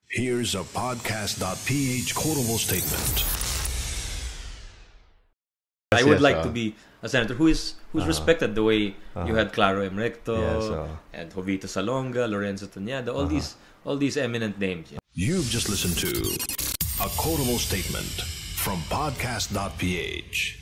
Here's a podcast.ph quotable statement. I would like to be a senator who's respected the way you had Claro M. Recto and Jovito Salonga, Lorenzo Tuñado, all these eminent names. You've just listened to a quotable statement from podcast.ph.